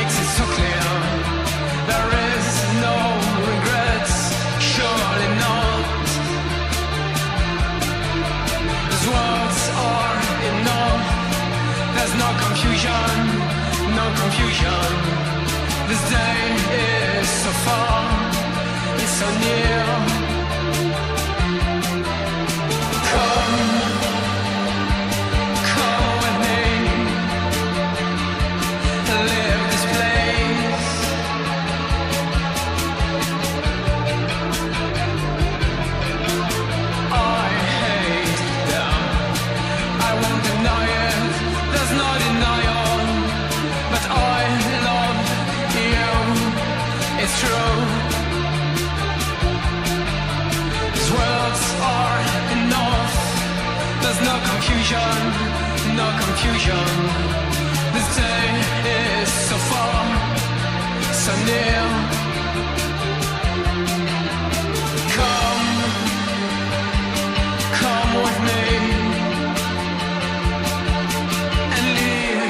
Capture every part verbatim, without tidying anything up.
makes it so clear. There is no regrets, surely not. These words are enough. There's no confusion, no confusion. This day is so far, it's so near. Come, come with me. Leave this place. I hate them. I won't deny it. There's no denial. But I love you. It's true. These words are enough. There's no confusion, no confusion. This day is so far, so near. Come, come with me and leave.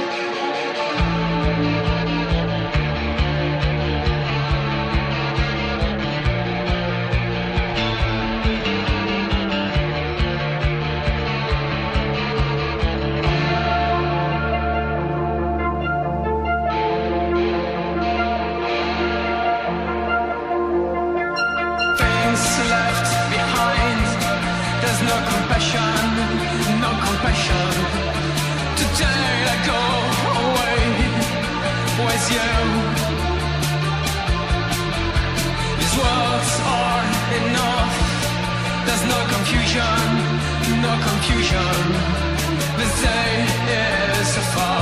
Left behind, there's no compassion, no compassion. Today I go away with you. These words are enough. There's no confusion, no confusion. This day is so far.